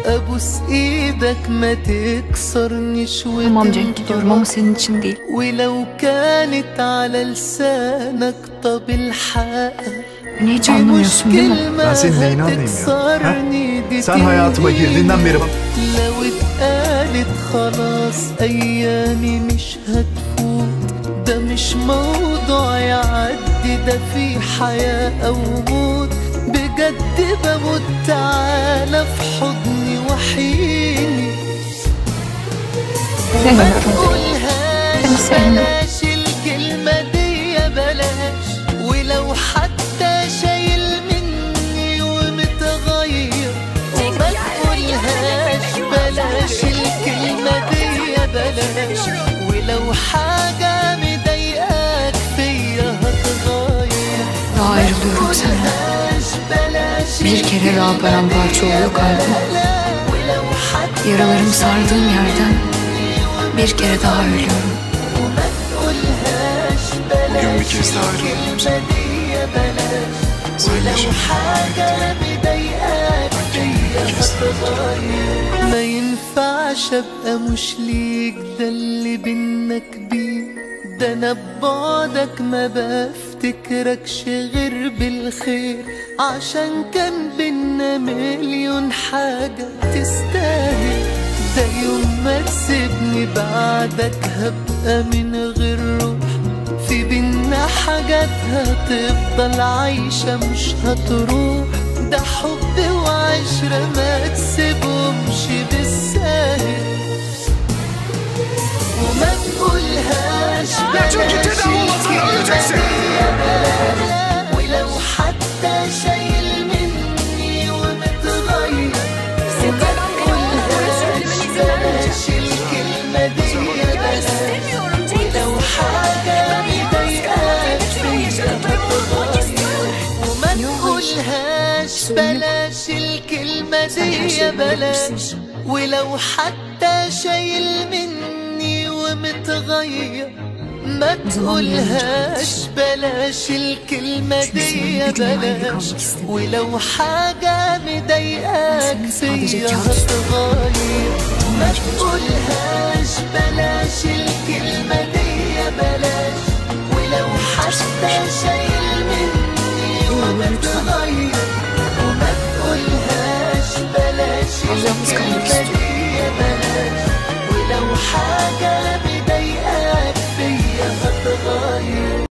ابوس ايدك ما تكسرنيش Tamam Cenk, gidiyorum ama senin için değil. ولو كانت على لسانك طب الحق Beni hiç anlamıyorsun değil mi? Ben senin neyini anlayayım ya? Sen hayatıma girdiğinden beri... لو اتقالت خلاص ايامي مش هتفوت ده مش موضوع يعدي ده في حياة او موت بجد بموت تعالى في حضني وحيني وما تقولهاش بلاش الكلمة دي بلاش ولو حتى شايل مني ومتغير وما تقولهاش بلاش الكلمة دي بلاش ولو حاجة مضايقاك فيا هتغير Daha ayrılıyorum senden. Bir kere daha paramparça oluyor kalbim. Yaralarım sardığım yerden bir kere daha ölüyorum. Bugün bir kez daha ayrılıyorum senden. Sen yaşamaya ما ينفعش ابقى مش ليك ده اللي بينا كبير ده انا ببعدك ما بفتكركش غير بالخير عشان كان بينا مليون حاجة تستاهل ده يوم ما تسيبني بعدك هبقى من غير روح في بينا حاجات هتفضل عايشة مش هتروح ده حب وعشرة ما تسيبهمش بالساهل وما تقولهاش بلاش ولو حتى شايل مني ومتغير وما تقولهاش بلاش الكلمة دي بلاش ولو حاجة مضايقاك فيا هتغير وما تقولهاش بلاش الكلمة دي بلاش ولو حتى شايل مني ومتغير ما تقولهاش بلاش الكلمة دي بلاش ولو حاجة مضايقاك فيا هتغير ما تقولهاش بلاش الكلمة دي بلاش ولو حتى شايل مني ومتغير وما تقولهاش بلاش الكلمة